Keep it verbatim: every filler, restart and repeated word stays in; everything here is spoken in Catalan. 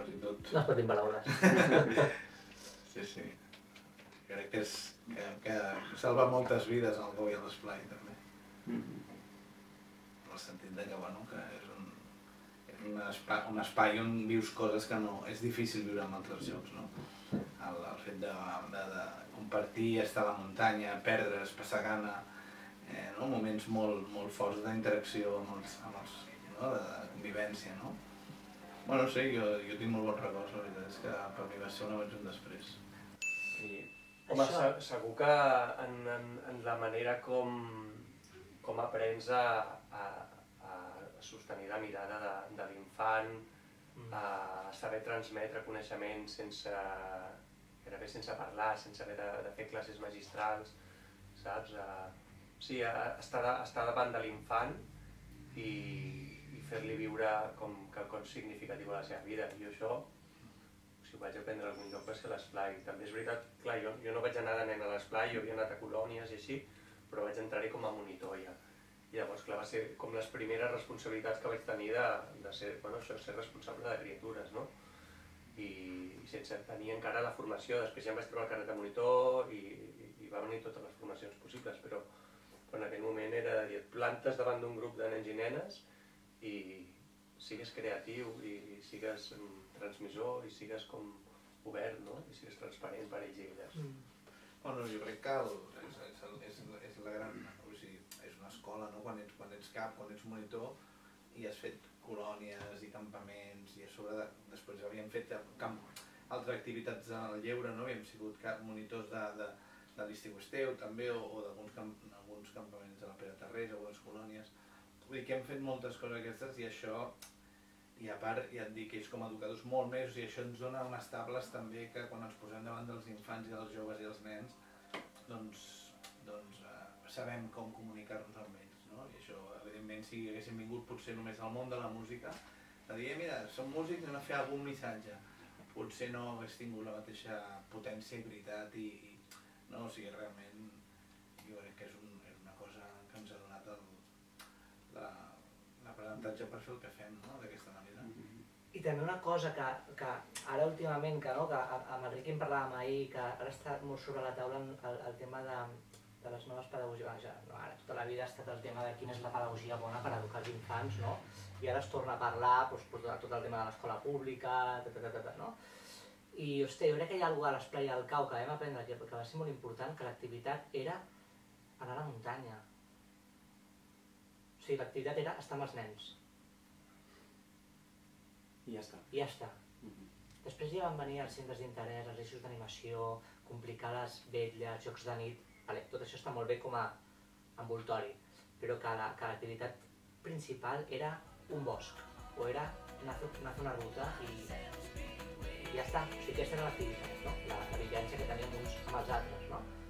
quasi tot. No es pot dir paraules. Sí, sí. Crec que, és, que, que salva moltes vides el Go i l'Esplai, també. Mm-hmm. En el sentit de que, bueno, que és un, és un, espai, un espai on vius coses que no és difícil viure en altres llocs, no? El, el fet de, de, de compartir, estar a la muntanya, perdre's, passar gana, eh, no? Moments molt, molt forts d'interacció amb els, amb els, no? de, de convivència, no? Bueno, sí, jo, jo tinc molt bons records, la veritat és que per mi va ser un abans i un després. I, home, Això... segur que en, en, en la manera com, com aprens a, a, a sostenir la mirada de, de l'infant, mm. a saber transmetre coneixement sense, gairebé sense parlar, sense haver de, de fer classes magistrals, saps? A, sí, a, estar, estar davant de l'infant i, i fer-li viure com quelcom significatiu a la seva vida. Jo això, si ho vaig aprendre a algun lloc, va ser l'Esplai. També és veritat, clar, jo, jo no vaig anar de nen a l'Esplai, jo havia anat a colònies i així, però vaig entrar-hi com a monitor ja. I llavors, clar, va ser com les primeres responsabilitats que vaig tenir de, de ser, bueno, això, ser responsable de criatures, no? I, i sense tenir encara la formació, després ja em vaig trobar el carnet de monitor i, i, i va venir totes les formacions possibles, però, però en aquell moment era de dir, et plantes davant d'un grup de nens i nenes i sigues creatiu i sigues transmissor i sigues com obert, no? I sigues transparent per ells i elles. Mm. Bueno, jo crec que el, és, és, és, és la gran, o sigui, és una escola, no? Quan ets, quan ets cap, quan ets monitor i has fet colònies i campaments i a sobre de, després havíem fet camp, altres activitats al lleure, no? Havíem sigut cap, monitors de, de, de l'estiu esteu també o, o d'alguns camp, campaments de la Pere Tarrés, algunes colònies. Vull dir que hem fet moltes coses aquestes i això, i a part ja et dic, ells com a educadors molt més, i això ens dona unes tables també que quan ens posem davant dels infants i dels joves i dels nens, doncs, doncs eh, sabem com comunicar-nos amb ells, no? I això, evidentment, si haguéssim vingut potser només al món de la música, de dir, mira, som músics, anem a fer algun missatge, potser no hagués tingut la mateixa potència i veritat i, i no, o sigui, realment, jo crec que és, un, és una cosa que ens ha donat el, la, l'aprenentatge per fer el que fem, no? D'aquesta manera. I també una cosa que, que ara últimament, que, no, que amb el Riqui en parlàvem ahir, que ara està molt sobre la taula el, el tema de, de les noves pedagogies. Ja, no, ara tota la vida ha estat el tema de quina és la pedagogia bona per educar els infants, no? I ara es torna a parlar doncs, de tot el tema de l'escola pública, ta, ta, ta, ta, no? I, hosti, jo crec que hi ha alguna cosa a l'Esplai del Cau que vam aprendre aquí, que va ser molt important, que l'activitat era anar a la muntanya. O sigui, l'activitat era estar amb els nens. I ja està. I ja està. Després ja van venir els centres d'interès, els eixos d'animació, complicar les vetlles, jocs de nit... Vale, tot això està molt bé com a envoltori, però que l'activitat principal era un bosc, o era anar a fer una ruta i, i ja està. O sigui, aquesta era l'activitat, no? La, la vivència que teníem uns amb els altres, no?